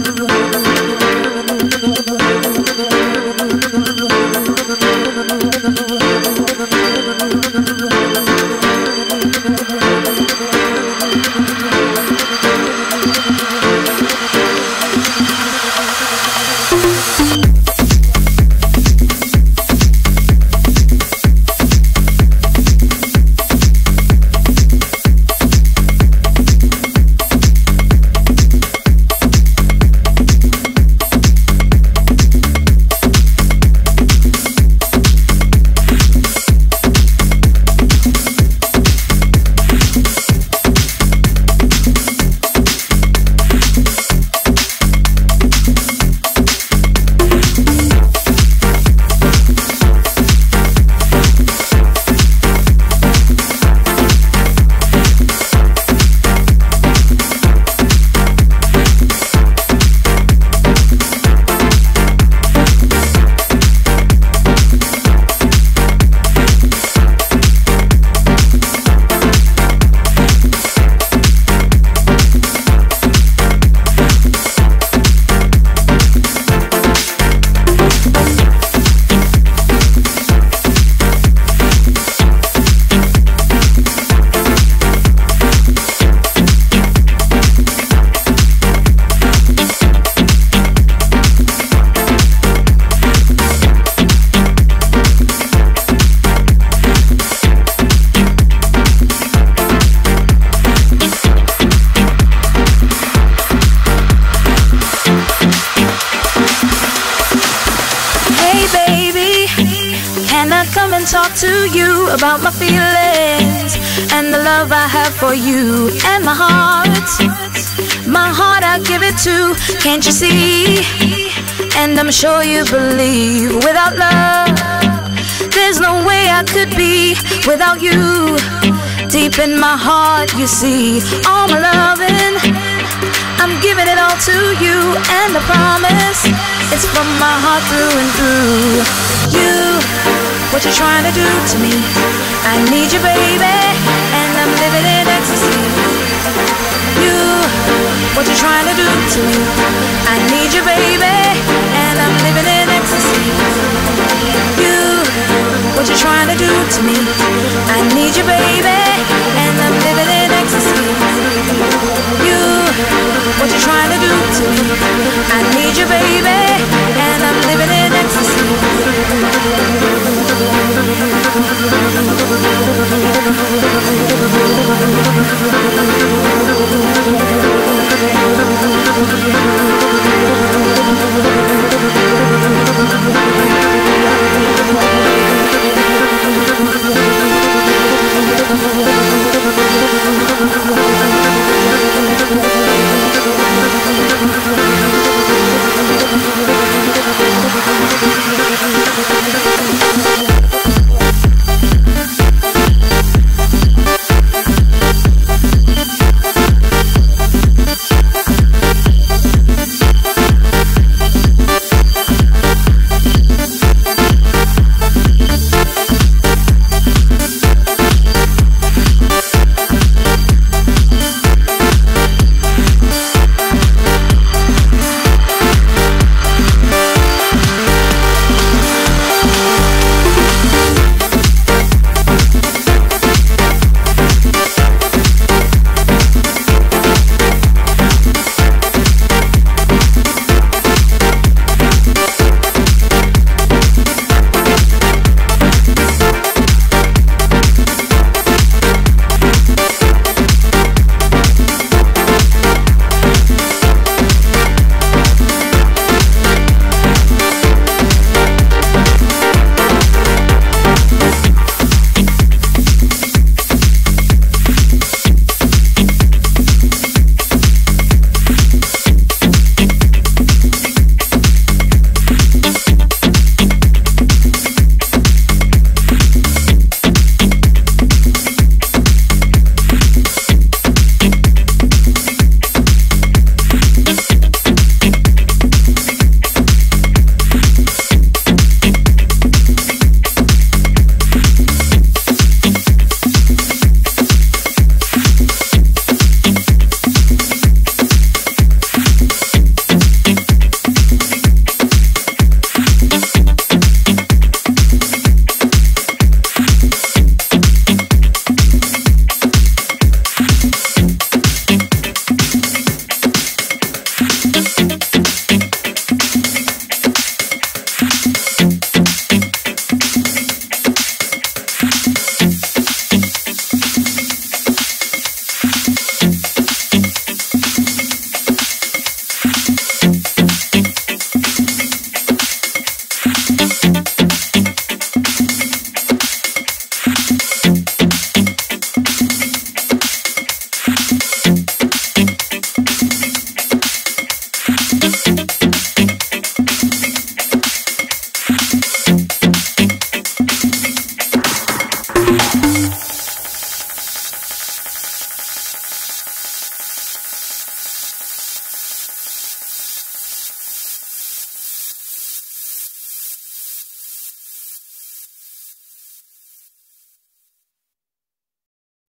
Talk to you about my feelings and the love I have for you, and my heart I give it to, can't you see? And I'm sure you believe without love there's no way I could be without you. Deep in my heart you see all my loving, I'm giving it all to you, and I promise it's from my heart through and through. You, what you trying to do to me? I need you, baby, and I'm living in ecstasy. You, what you trying to do to me? I need you, baby, and I'm living in ecstasy. You, what you trying to do to me? I need you, baby, and I'm living in ecstasy. You, what you trying to do to me? I need you, baby, and I'm living in ecstasy.